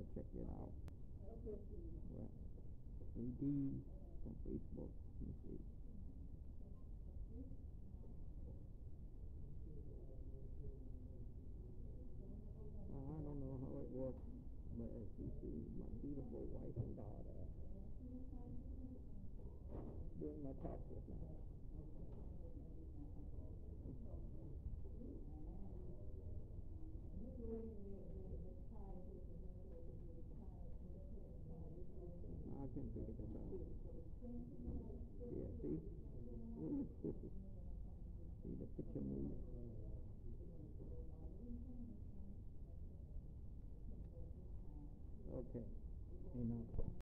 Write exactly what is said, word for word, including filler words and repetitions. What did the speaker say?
check it out. Well, A D on Facebook. Let me see. Uh, I don't know how it works, but as you see, my beautiful wife and daughter doing my taxes now. I can't figure this out. Yeah, see?